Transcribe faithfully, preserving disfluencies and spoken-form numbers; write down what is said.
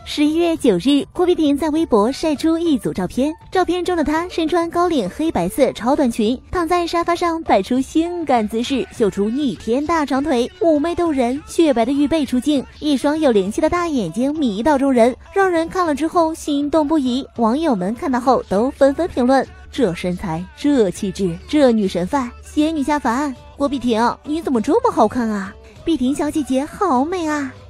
十一月九日，郭碧婷在微博晒出一组照片，照片中的她身穿高领黑白色超短裙，躺在沙发上摆出性感姿势，秀出逆天大长腿，妩媚动人，雪白的玉背出镜，一双有灵气的大眼睛迷倒众人，让人看了之后心动不已。网友们看到后都纷纷评论：这身材，这气质，这女神范，仙女下凡。郭碧婷，你怎么这么好看啊？碧婷小姐姐好美啊！